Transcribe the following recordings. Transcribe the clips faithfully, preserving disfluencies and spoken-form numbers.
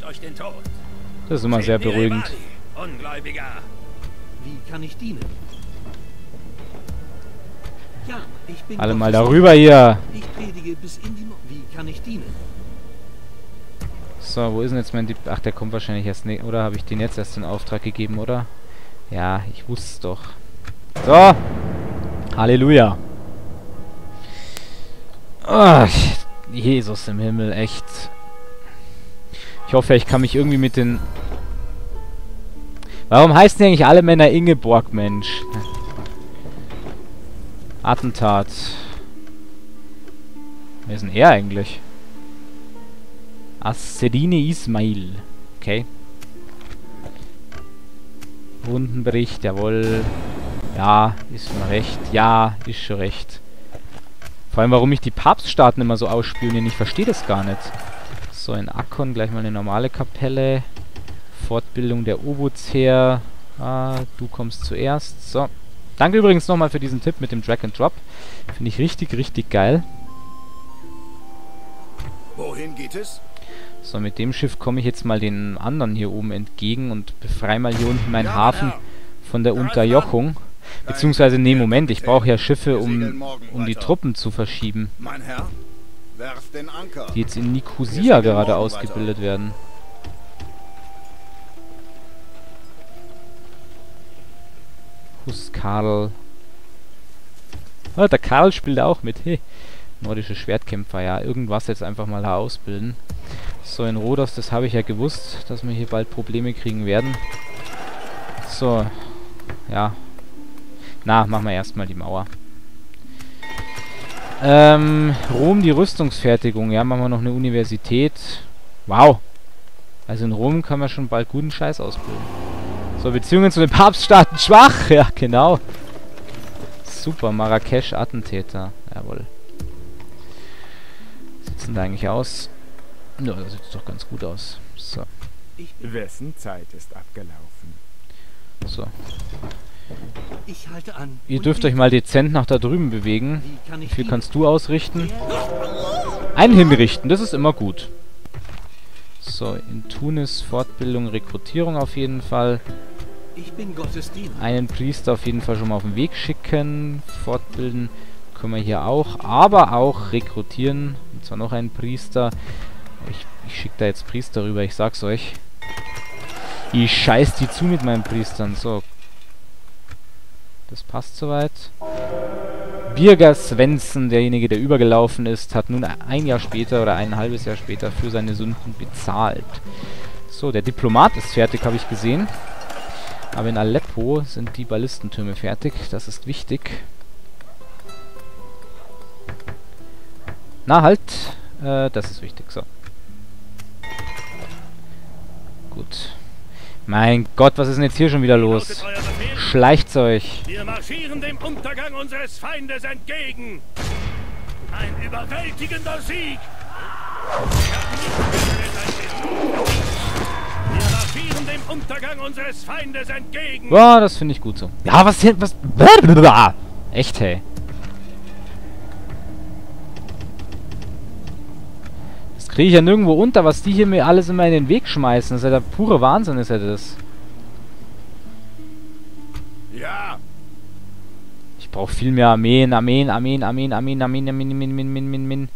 euch den Tod. Das ist immer sehr beruhigend. Ungläubiger. Wie kann ich dienen? Ja, ich bin Alle mal Gottes darüber hier. Ich predige bis in die Mo Wie kann ich dienen? So, wo ist denn jetzt mein... Di Ach, der kommt wahrscheinlich erst... Ne, oder habe ich den jetzt erst in Auftrag gegeben, oder? Ja, ich wusste es doch. So. Halleluja. Ach, Jesus im Himmel, echt. Ich hoffe, ich kann mich irgendwie mit den... Warum heißen die eigentlich alle Männer Ingeborg, Mensch? Attentat. Wer ist denn er eigentlich? As-Sedine Ismail. Okay. Rundenbericht, jawohl. Ja, ist schon recht. Ja, ist schon recht. Vor allem, warum ich die Papststaaten immer so ausspionieren, ich verstehe das gar nicht. So, in Akkon gleich mal eine normale Kapelle. Fortbildung der Obutsheer. Ah, du kommst zuerst. So. Danke übrigens nochmal für diesen Tipp mit dem Drag and Drop. Finde ich richtig, richtig geil. Wohin geht es? So, mit dem Schiff komme ich jetzt mal den anderen hier oben entgegen und befreie mal hier unten meinen Hafen von der Unterjochung. Beziehungsweise, nee, Moment, ich brauche ja Schiffe, um, um die Truppen zu verschieben. Mein Herr, werft den Anker. Die jetzt in Nikosia gerade ausgebildet werden. Huskarl. Oh, der Karl spielt auch mit. Hey. Nordische Schwertkämpfer, ja. Irgendwas jetzt einfach mal da ausbilden. So, in Rhodos, das habe ich ja gewusst, dass wir hier bald Probleme kriegen werden. So. Ja. Na, machen wir erstmal die Mauer. Ähm, Rom, die Rüstungsfertigung. Ja, machen wir noch eine Universität. Wow. Also in Rom kann man schon bald guten Scheiß ausbilden. So, Beziehungen zu den Papststaaten schwach. Ja, genau. Super, Marrakesch-Attentäter. Jawohl. Sieht's denn da eigentlich aus? Ja, das sieht doch ganz gut aus. So. Wessen Zeit ist abgelaufen? So. Ich halte an. Ihr dürft euch mal dezent nach da drüben bewegen. Wie viel kannst du ausrichten? Ein hinrichten, das ist immer gut. So, in Tunis Fortbildung, Rekrutierung auf jeden Fall. Ich bin Gottes Diener. Einen Priester auf jeden Fall schon mal auf den Weg schicken. Fortbilden können wir hier auch. Aber auch rekrutieren. Und zwar noch einen Priester. Ich, ich schicke da jetzt Priester rüber, ich sag's euch. Ich scheiß die zu mit meinen Priestern. So. Das passt soweit. Birger Svensson, derjenige, der übergelaufen ist, hat nun ein Jahr später oder ein halbes Jahr später für seine Sünden bezahlt. So, der Diplomat ist fertig, habe ich gesehen. Aber in Aleppo sind die Ballistentürme fertig. Das ist wichtig. Na halt. Äh, das ist wichtig. So. Gut. Mein Gott, was ist denn jetzt hier schon wieder los? Schleicht's euch. Wir marschieren dem Untergang unseres Feindes entgegen. Ein überwältigender Sieg. Wir marschieren dem Untergang unseres Feindes entgegen. Boah, das finde ich gut so. Ja, was hier, was... Echt, hey. Das kriege ich ja nirgendwo unter, was die hier mir alles immer in den Weg schmeißen. Das ist ja der pure Wahnsinn, ist ja das. Ja. Ich brauche viel mehr Armeen, Armeen, Armeen, Armeen, Armeen, Armeen, Armeen, Armeen, Armeen, Armeen, Armeen, Armeen.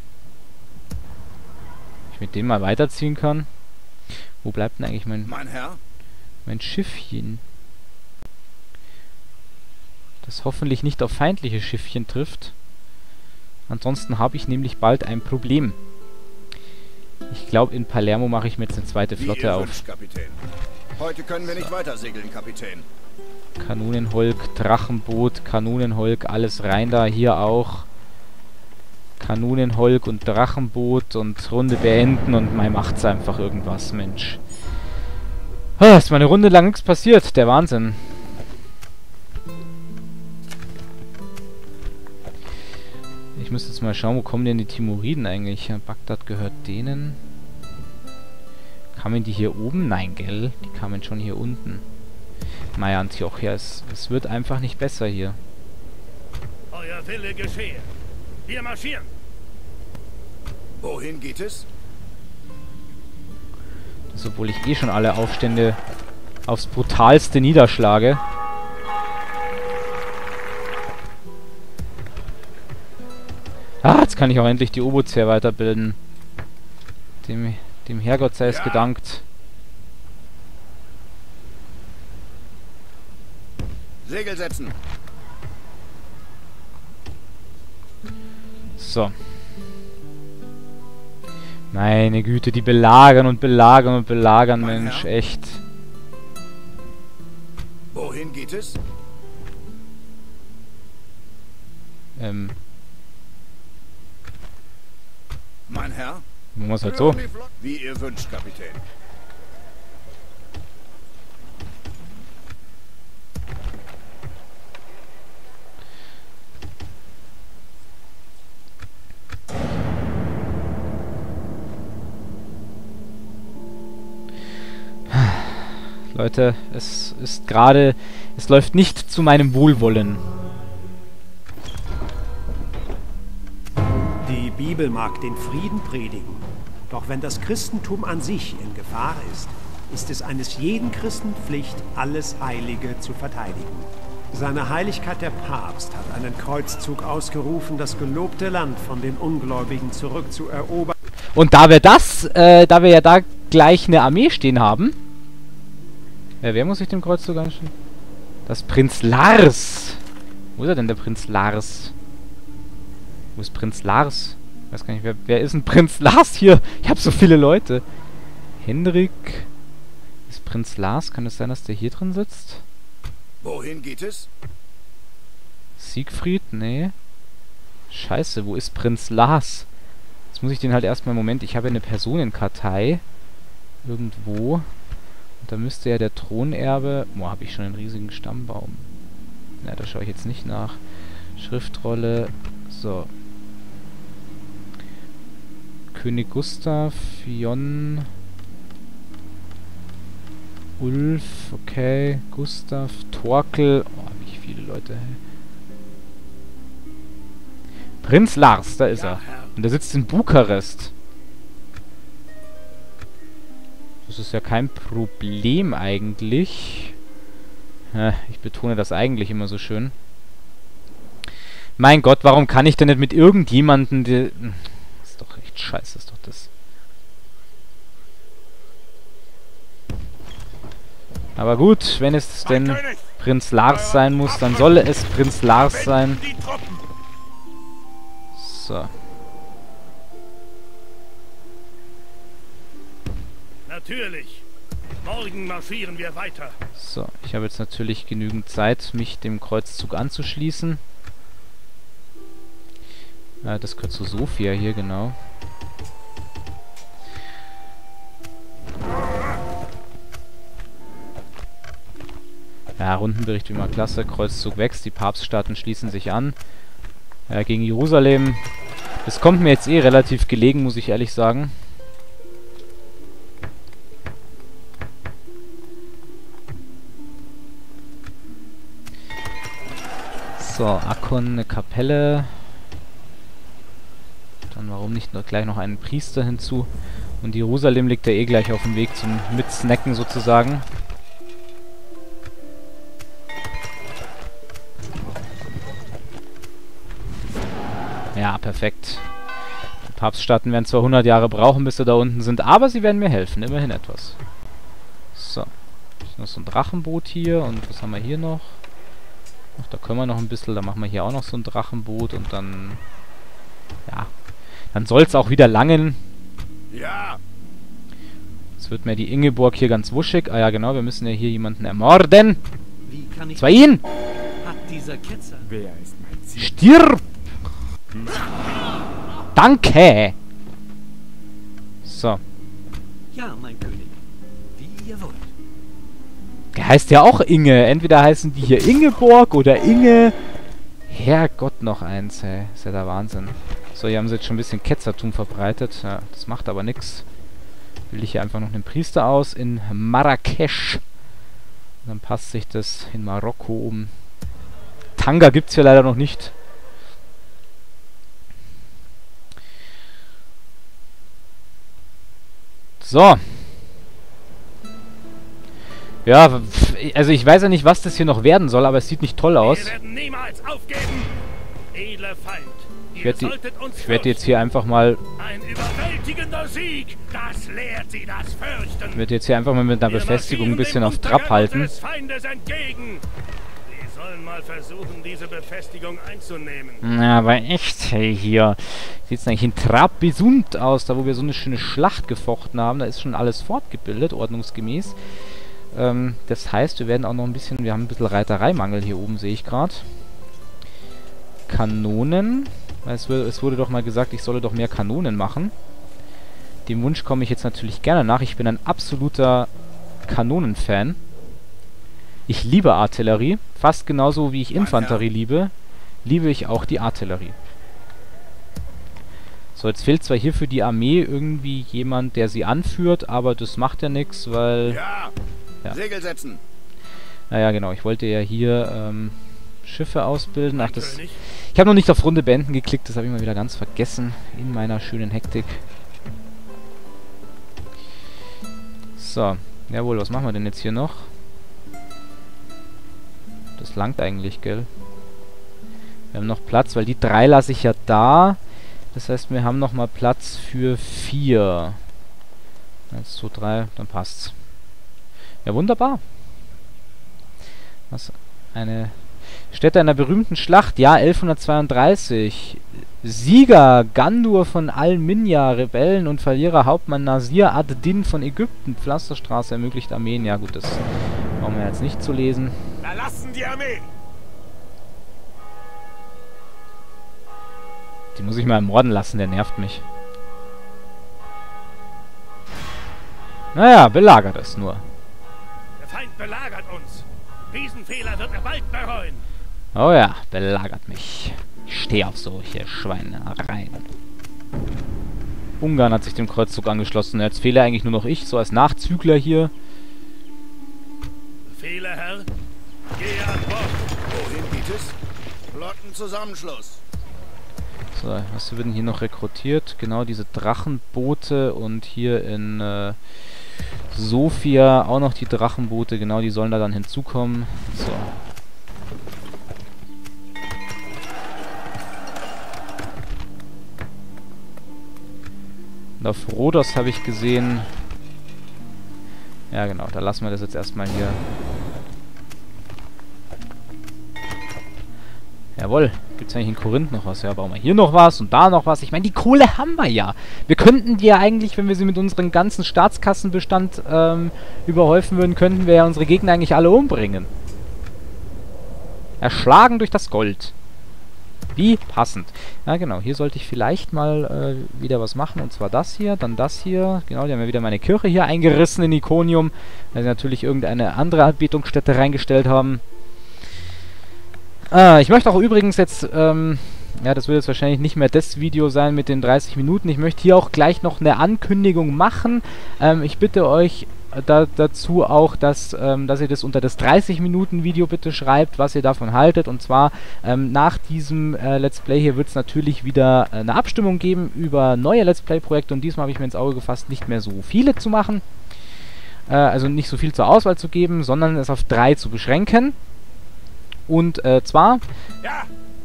Ich mit dem mal weiterziehen kann. Wo bleibt denn eigentlich mein... Mein Herr? Mein Schiffchen. Das hoffentlich nicht auf feindliche Schiffchen trifft. Ansonsten habe ich nämlich bald ein Problem. Ich glaube, in Palermo mache ich mir jetzt eine zweite Flotte auf. Wünscht, Kapitän. Heute können wir nicht weiter segeln, Kapitän. Kanonenholk, Drachenboot, Kanonenholk, alles rein da, hier auch. Kanonenholk und Drachenboot und Runde beenden und mal macht's einfach irgendwas, Mensch. Ah, ist mal eine Runde lang nichts passiert, der Wahnsinn. Ich müsste jetzt mal schauen, wo kommen denn die Timuriden eigentlich? Ja, Bagdad gehört denen. Kamen die hier oben? Nein, gell? Die kamen schon hier unten. Naja, Antiochia, es, es wird einfach nicht besser hier. Euer Wille geschehe. Wir marschieren. Wohin geht es? Also, obwohl ich eh schon alle Aufstände aufs brutalste niederschlage. Ah, jetzt kann ich auch endlich die Obuzier weiterbilden. Dem, dem Herrgott sei es gedankt. Segel setzen. So. Meine Güte, die belagern und belagern und belagern, Mein Mensch, Herr? echt. Wohin geht es? Ähm, Mein Herr? machen wir es halt so. Wie ihr wünscht, Kapitän. Leute, es ist gerade... Es läuft nicht zu meinem Wohlwollen. Die Bibel mag den Frieden predigen, doch wenn das Christentum an sich in Gefahr ist, ist es eines jeden Christen Pflicht, alles Heilige zu verteidigen. Seine Heiligkeit der Papst hat einen Kreuzzug ausgerufen, das gelobte Land von den Ungläubigen zurückzuerobern. Und da wir das, äh, da wir ja da gleich eine Armee stehen haben... Äh, wer muss sich dem Kreuzzug anstellen? Das Prinz Lars! Wo ist er denn, der Prinz Lars? Wo ist Prinz Lars? Ich weiß gar nicht, wer, wer ist ein Prinz Lars hier? Ich habe so viele Leute. Hendrik... Ist Prinz Lars? Kann es sein, dass der hier drin sitzt? Wohin geht es? Siegfried? Nee. Scheiße, wo ist Prinz Lars? Jetzt muss ich den halt erstmal... Moment, ich habe eine Personenkartei. Irgendwo. Und da müsste ja der Thronerbe... Boah, habe ich schon einen riesigen Stammbaum. Na, da schaue ich jetzt nicht nach. Schriftrolle... So. König Gustav, Jon... Ulf, okay. Gustav, Torkel... Oh, wie viele Leute, hey. Prinz Lars, da ist Ja, er. Herr. Und der sitzt in Bukarest. Das ist ja kein Problem eigentlich. Ja, ich betone das eigentlich immer so schön. Mein Gott, warum kann ich denn nicht mit irgendjemandem... Die das ist doch echt scheiße, ist doch das. Aber gut, wenn es denn König! Prinz Lars sein muss, dann soll es Prinz Lars sein. Wenden die Truppen! So. Natürlich. Morgen marschieren wir weiter. So, ich habe jetzt natürlich genügend Zeit, mich dem Kreuzzug anzuschließen. Äh, das gehört zu Sofia hier, genau. Ja, Rundenbericht wie immer klasse. Kreuzzug wächst, die Papststaaten schließen sich an. Ja, gegen Jerusalem. Das kommt mir jetzt eh relativ gelegen, muss ich ehrlich sagen. So, Akkon, eine Kapelle. Dann warum nicht noch gleich noch einen Priester hinzu. Und Jerusalem liegt ja eh gleich auf dem Weg zum Mitsnacken sozusagen. Ja, perfekt. Die Papststaaten werden zwar hundert Jahre brauchen, bis sie da unten sind, aber sie werden mir helfen, immerhin etwas. So. Ist noch so ein Drachenboot hier und was haben wir hier noch? Ach, da können wir noch ein bisschen, da machen wir hier auch noch so ein Drachenboot und dann... Ja. Dann soll es auch wieder langen. Ja. Jetzt wird mir die Ingeborg hier ganz wuschig. Ah ja, genau, wir müssen ja hier jemanden ermorden. Wie kann ich... Zwar ihn! Hat dieser Ketzer... Wer ist mein Ziel? Stirb! Danke! So. Ja, mein König. Wie ihr wollt. Der heißt ja auch Inge. Entweder heißen die hier Ingeborg oder Inge. Herrgott, noch eins, ey. Ist ja der Wahnsinn. So, hier haben sie jetzt schon ein bisschen Ketzertum verbreitet. Ja, das macht aber nichts. Will ich hier einfach noch einen Priester aus in Marrakesch. Dann passt sich das in Marokko um. Tanga gibt's hier leider noch nicht. So. Ja, also ich weiß ja nicht, was das hier noch werden soll, aber es sieht nicht toll aus. Wir werden niemals aufgeben. Edler Feind. Ich werde die, ich werd jetzt hier einfach mal... Ein überwältigender Sieg. Das lehrt sie das Fürchten. Ich werde jetzt hier einfach mal mit einer Befestigung ein bisschen auf Trab halten. Des Feindes entgegen. Sie sollen mal versuchen, diese Befestigung einzunehmen. Na, aber echt, hey, hier sieht es eigentlich in Trab besund aus, da wo wir so eine schöne Schlacht gefochten haben. Da ist schon alles fortgebildet, ordnungsgemäß. Ähm, das heißt, wir werden auch noch ein bisschen... Wir haben ein bisschen Reitereimangel hier oben, sehe ich gerade. Kanonen. Es, es wurde doch mal gesagt, ich solle doch mehr Kanonen machen. Dem Wunsch komme ich jetzt natürlich gerne nach. Ich bin ein absoluter Kanonenfan. Ich liebe Artillerie. Fast genauso wie ich Infanterie liebe, liebe ich auch die Artillerie. So, jetzt fehlt zwar hier für die Armee irgendwie jemand, der sie anführt, aber das macht ja nichts, weil... Ja. ja, Segel setzen. Naja, genau. Ich wollte ja hier ähm, Schiffe ausbilden. Ach, das... Ich habe noch nicht auf Runde beenden geklickt, das habe ich mal wieder ganz vergessen in meiner schönen Hektik. So, jawohl, was machen wir denn jetzt hier noch? Das langt eigentlich, gell? Wir haben noch Platz, weil die drei lasse ich ja da. Das heißt, wir haben noch mal Platz für vier. Eins, zwei, drei, dann passt's. Ja, wunderbar. Was? Eine... Stätte einer berühmten Schlacht, ja, elfhundertzweiunddreißig. Sieger Gandur von Al-Minya, Rebellen und Verlierer Hauptmann Nasir ad-Din von Ägypten. Pflasterstraße ermöglicht Armeen. Ja gut, das brauchen wir jetzt nicht zu lesen. Verlassen die Armee! Die muss ich mal ermorden lassen, der nervt mich. Naja, belagert es nur. Der Feind belagert uns. Diesen Fehler wird er bald bereuen. Oh ja, belagert mich. Ich stehe auf solche Schweinereien. Ungarn hat sich dem Kreuzzug angeschlossen. Jetzt fehle eigentlich nur noch ich, so als Nachzügler hier. Fehler, Herr. Geh an Bord. Wohin geht es? Flottenzusammenschluss. So, was wird denn hier noch rekrutiert? Genau, diese Drachenboote und hier in äh, Sofia auch noch die Drachenboote. Genau, die sollen da dann hinzukommen. So. Und auf Rhodos habe ich gesehen... Ja genau, da lassen wir das jetzt erstmal hier. Jawohl, gibt es eigentlich in Korinth noch was? Ja, bauen wir hier noch was und da noch was. Ich meine, die Kohle haben wir ja. Wir könnten die ja eigentlich, wenn wir sie mit unserem ganzen Staatskassenbestand ähm, überhäufen würden, könnten wir ja unsere Gegner eigentlich alle umbringen. Erschlagen durch das Gold. Wie passend. Ja genau, hier sollte ich vielleicht mal äh, wieder was machen. Und zwar das hier, dann das hier. Genau, die haben ja wieder meine Kirche hier eingerissen in Iconium. Weil sie natürlich irgendeine andere Anbetungsstätte reingestellt haben. Ah, ich möchte auch übrigens jetzt, ähm, ja, das wird jetzt wahrscheinlich nicht mehr das Video sein mit den dreißig Minuten. Ich möchte hier auch gleich noch eine Ankündigung machen. Ähm, ich bitte euch da, dazu auch, dass, ähm, dass ihr das unter das dreißig Minuten Video bitte schreibt, was ihr davon haltet. Und zwar ähm, nach diesem äh, Let's Play hier wird es natürlich wieder äh, eine Abstimmung geben über neue Let's Play Projekte. Und diesmal habe ich mir ins Auge gefasst, nicht mehr so viele zu machen. Äh, also nicht so viel zur Auswahl zu geben, sondern es auf drei zu beschränken. Und äh, zwar Ja.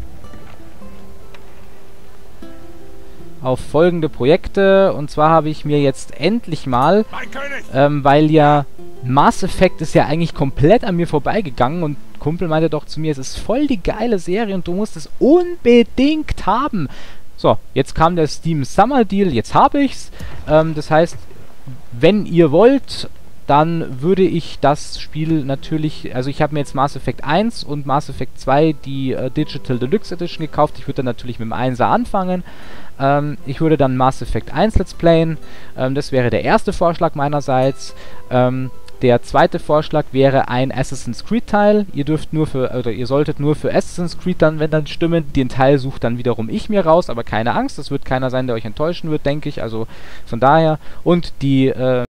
auf folgende Projekte. Und zwar habe ich mir jetzt endlich mal, Mein König! ähm, weil ja Mass Effect ist ja eigentlich komplett an mir vorbeigegangen und Kumpel meinte doch zu mir, es ist voll die geile Serie und du musst es unbedingt haben. So, jetzt kam der Steam Summer Deal, jetzt habe ich's. Ähm, das heißt, wenn ihr wollt, dann würde ich das Spiel natürlich, also ich habe mir jetzt Mass Effect eins und Mass Effect zwei die äh, Digital Deluxe Edition gekauft. Ich würde dann natürlich mit dem Einser anfangen. Ähm, ich würde dann Mass Effect eins Let's Playen. Ähm, das wäre der erste Vorschlag meinerseits. Ähm, der zweite Vorschlag wäre ein Assassin's Creed Teil. Ihr dürft nur für, oder ihr solltet nur für Assassin's Creed dann, wenn dann stimmen, den Teil sucht dann wiederum ich mir raus, aber keine Angst, das wird keiner sein, der euch enttäuschen wird, denke ich. Also von daher. Und die, äh,